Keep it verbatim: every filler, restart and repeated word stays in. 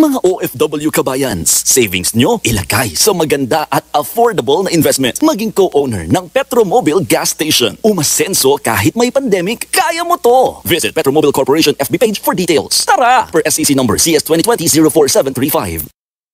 Mga O F W kabayans, savings nyo ilagay sa maganda at affordable na investment. Maging co-owner ng Petromobile Gas Station. Umasenso kahit may pandemic, kaya mo to! Visit Petromobile Corporation F B page for details. Tara! Per S E C number C S twenty twenty dash zero four seven three five.